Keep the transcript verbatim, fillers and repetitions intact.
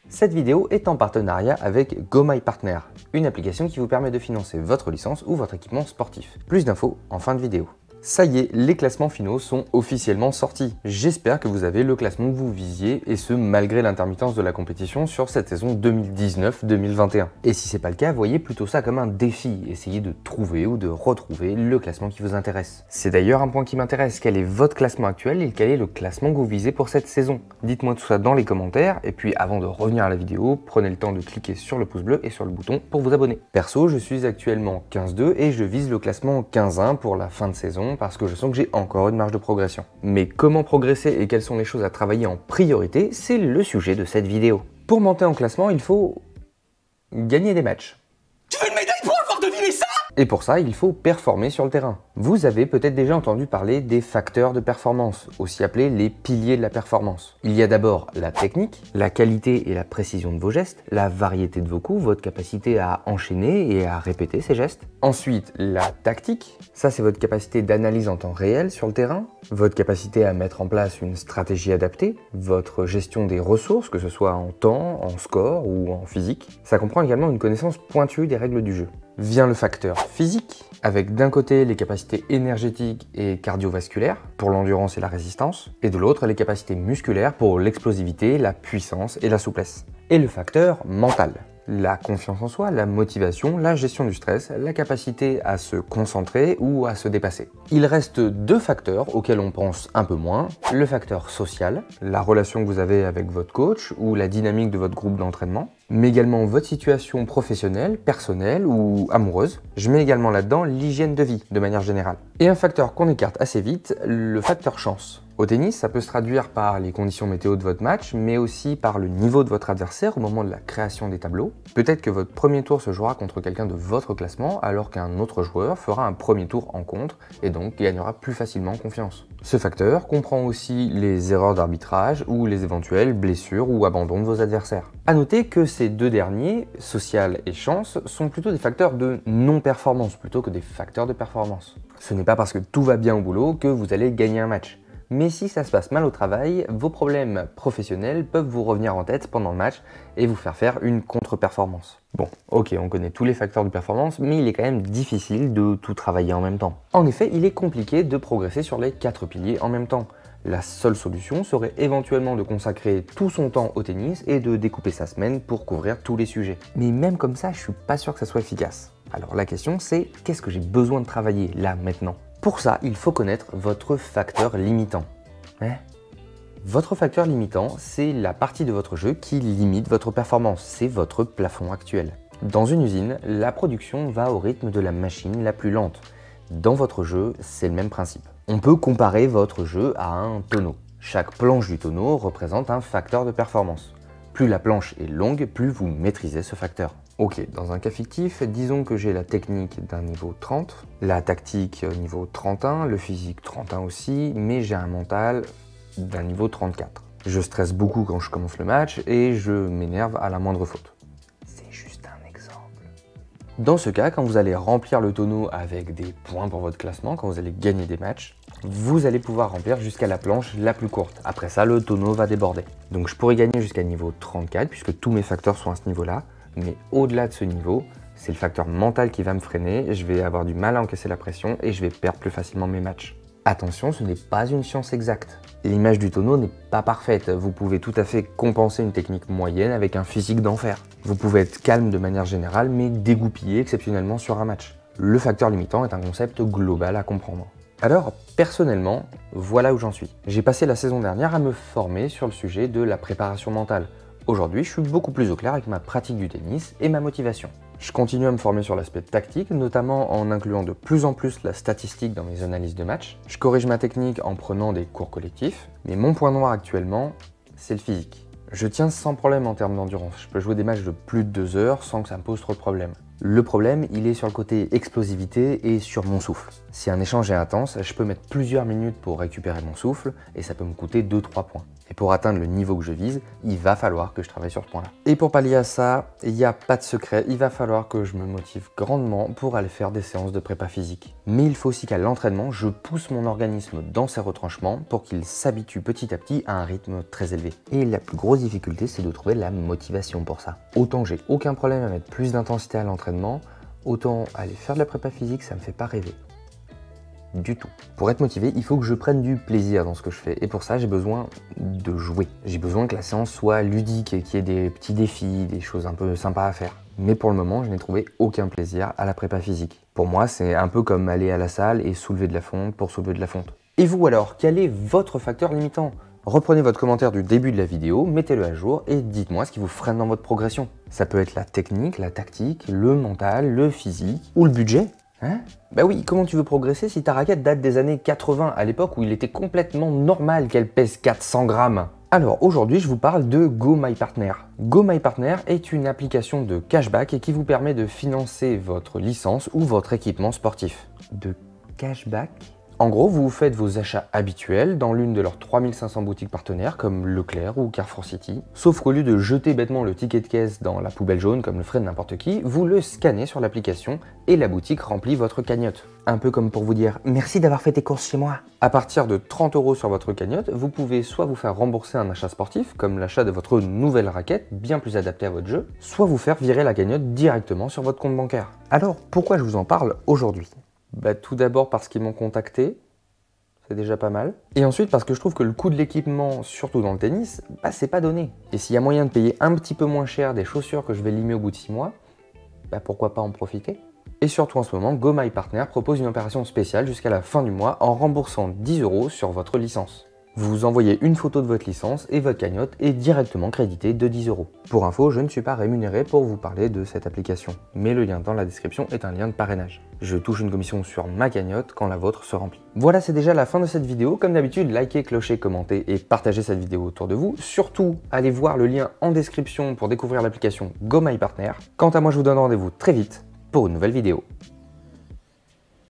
Cette vidéo est en partenariat avec GoMyPartner, une application qui vous permet de financer votre licence ou votre équipement sportif. Plus d'infos en fin de vidéo. Ça y est, les classements finaux sont officiellement sortis. J'espère que vous avez le classement que vous visiez, et ce malgré l'intermittence de la compétition sur cette saison deux mille dix-neuf deux mille vingt et un. Et si c'est pas le cas, voyez plutôt ça comme un défi, essayez de trouver ou de retrouver le classement qui vous intéresse. C'est d'ailleurs un point qui m'intéresse, quel est votre classement actuel et quel est le classement que vous visez pour cette saison? Dites-moi tout ça dans les commentaires, et puis avant de revenir à la vidéo, prenez le temps de cliquer sur le pouce bleu et sur le bouton pour vous abonner. Perso, je suis actuellement quinze deux et je vise le classement quinze un pour la fin de saison, parce que je sens que j'ai encore une marge de progression. Mais comment progresser et quelles sont les choses à travailler en priorité, c'est le sujet de cette vidéo. Pour monter en classement, il faut gagner des matchs. Tu veux une médaille pour avoir deviné ça? Et pour ça, il faut performer sur le terrain. Vous avez peut-être déjà entendu parler des facteurs de performance, aussi appelés les piliers de la performance. Il y a d'abord la technique, la qualité et la précision de vos gestes, la variété de vos coups, votre capacité à enchaîner et à répéter ces gestes. Ensuite, la tactique, ça c'est votre capacité d'analyse en temps réel sur le terrain, votre capacité à mettre en place une stratégie adaptée, votre gestion des ressources, que ce soit en temps, en score ou en physique. Ça comprend également une connaissance pointue des règles du jeu. Vient le facteur physique, avec d'un côté les capacités énergétiques et cardiovasculaires pour l'endurance et la résistance, et de l'autre les capacités musculaires pour l'explosivité, la puissance et la souplesse. Et le facteur mental, la confiance en soi, la motivation, la gestion du stress, la capacité à se concentrer ou à se dépasser. Il reste deux facteurs auxquels on pense un peu moins, le facteur social, la relation que vous avez avec votre coach ou la dynamique de votre groupe d'entraînement, mais également votre situation professionnelle, personnelle ou amoureuse. Je mets également là-dedans l'hygiène de vie de manière générale. Et un facteur qu'on écarte assez vite, le facteur chance. Au tennis, ça peut se traduire par les conditions météo de votre match, mais aussi par le niveau de votre adversaire au moment de la création des tableaux. Peut-être que votre premier tour se jouera contre quelqu'un de votre classement, alors qu'un autre joueur fera un premier tour en contre et donc gagnera plus facilement confiance. Ce facteur comprend aussi les erreurs d'arbitrage ou les éventuelles blessures ou abandons de vos adversaires. A noter que ces deux derniers, social et chance, sont plutôt des facteurs de non-performance plutôt que des facteurs de performance. Ce n'est pas parce que tout va bien au boulot que vous allez gagner un match. Mais si ça se passe mal au travail, vos problèmes professionnels peuvent vous revenir en tête pendant le match et vous faire faire une contre-performance. Bon, ok, on connaît tous les facteurs de performance, mais il est quand même difficile de tout travailler en même temps. En effet, il est compliqué de progresser sur les quatre piliers en même temps. La seule solution serait éventuellement de consacrer tout son temps au tennis et de découper sa semaine pour couvrir tous les sujets. Mais même comme ça, je suis pas sûr que ça soit efficace. Alors la question c'est, qu'est-ce que j'ai besoin de travailler là, maintenant ? Pour ça, il faut connaître votre facteur limitant. Hein? Votre facteur limitant, c'est la partie de votre jeu qui limite votre performance, c'est votre plafond actuel. Dans une usine, la production va au rythme de la machine la plus lente. Dans votre jeu, c'est le même principe. On peut comparer votre jeu à un tonneau. Chaque planche du tonneau représente un facteur de performance. Plus la planche est longue, plus vous maîtrisez ce facteur. Ok, dans un cas fictif, disons que j'ai la technique d'un niveau trente, la tactique niveau trente et un, le physique trente et un aussi, mais j'ai un mental d'un niveau trente-quatre. Je stresse beaucoup quand je commence le match et je m'énerve à la moindre faute. C'est juste un exemple. Dans ce cas, quand vous allez remplir le tonneau avec des points pour votre classement, quand vous allez gagner des matchs, vous allez pouvoir remplir jusqu'à la planche la plus courte. Après ça, le tonneau va déborder. Donc je pourrais gagner jusqu'à niveau trente-quatre puisque tous mes facteurs sont à ce niveau-là. Mais au-delà de ce niveau, c'est le facteur mental qui va me freiner, je vais avoir du mal à encaisser la pression et je vais perdre plus facilement mes matchs. Attention, ce n'est pas une science exacte. L'image du tonneau n'est pas parfaite, vous pouvez tout à fait compenser une technique moyenne avec un physique d'enfer. Vous pouvez être calme de manière générale, mais dégoupiller exceptionnellement sur un match. Le facteur limitant est un concept global à comprendre. Alors, personnellement, voilà où j'en suis. J'ai passé la saison dernière à me former sur le sujet de la préparation mentale. Aujourd'hui, je suis beaucoup plus au clair avec ma pratique du tennis et ma motivation. Je continue à me former sur l'aspect tactique, notamment en incluant de plus en plus la statistique dans mes analyses de match. Je corrige ma technique en prenant des cours collectifs, mais mon point noir actuellement, c'est le physique. Je tiens sans problème en termes d'endurance. Je peux jouer des matchs de plus de deux heures sans que ça me pose trop de problèmes. Le problème, il est sur le côté explosivité et sur mon souffle. Si un échange est intense, je peux mettre plusieurs minutes pour récupérer mon souffle et ça peut me coûter deux trois points. Et pour atteindre le niveau que je vise, il va falloir que je travaille sur ce point-là. Et pour pallier à ça, il n'y a pas de secret, il va falloir que je me motive grandement pour aller faire des séances de prépa physique. Mais il faut aussi qu'à l'entraînement, je pousse mon organisme dans ses retranchements pour qu'il s'habitue petit à petit à un rythme très élevé. Et la plus grosse difficulté, c'est de trouver la motivation pour ça. Autant j'ai aucun problème à mettre plus d'intensité à l'entraînement, autant aller faire de la prépa physique, ça me fait pas rêver. Du tout. Pour être motivé, il faut que je prenne du plaisir dans ce que je fais. Et pour ça, j'ai besoin de jouer. J'ai besoin que la séance soit ludique et qu'il y ait des petits défis, des choses un peu sympas à faire. Mais pour le moment, je n'ai trouvé aucun plaisir à la prépa physique. Pour moi, c'est un peu comme aller à la salle et soulever de la fonte pour soulever de la fonte. Et vous alors, quel est votre facteur limitant ? Reprenez votre commentaire du début de la vidéo, mettez-le à jour et dites-moi ce qui vous freine dans votre progression. Ça peut être la technique, la tactique, le mental, le physique ou le budget. Hein ? Bah oui, comment tu veux progresser si ta raquette date des années quatre-vingts, à l'époque où il était complètement normal qu'elle pèse quatre cents grammes ? Alors aujourd'hui, je vous parle de GoMyPartner. GoMyPartner est une application de cashback qui vous permet de financer votre licence ou votre équipement sportif. De cashback ? En gros, vous faites vos achats habituels dans l'une de leurs trois mille cinq cents boutiques partenaires comme Leclerc ou Carrefour City. Sauf qu'au lieu de jeter bêtement le ticket de caisse dans la poubelle jaune comme le ferait n'importe qui, vous le scannez sur l'application et la boutique remplit votre cagnotte. Un peu comme pour vous dire « Merci d'avoir fait tes courses chez moi ». À partir de trente euros sur votre cagnotte, vous pouvez soit vous faire rembourser un achat sportif, comme l'achat de votre nouvelle raquette, bien plus adaptée à votre jeu, soit vous faire virer la cagnotte directement sur votre compte bancaire. Alors, pourquoi je vous en parle aujourd'hui ? Bah, tout d'abord parce qu'ils m'ont contacté, c'est déjà pas mal. Et ensuite parce que je trouve que le coût de l'équipement, surtout dans le tennis, bah, c'est pas donné. Et s'il y a moyen de payer un petit peu moins cher des chaussures que je vais limer au bout de six mois, bah, pourquoi pas en profiter ? Et surtout en ce moment, GoMyPartner propose une opération spéciale jusqu'à la fin du mois en remboursant dix euros sur votre licence. Vous envoyez une photo de votre licence et votre cagnotte est directement créditée de dix euros. Pour info, je ne suis pas rémunéré pour vous parler de cette application, mais le lien dans la description est un lien de parrainage. Je touche une commission sur ma cagnotte quand la vôtre se remplit. Voilà, c'est déjà la fin de cette vidéo. Comme d'habitude, likez, clochez, commentez et partagez cette vidéo autour de vous. Surtout, allez voir le lien en description pour découvrir l'application GoMyPartner. Quant à moi, je vous donne rendez-vous très vite pour une nouvelle vidéo.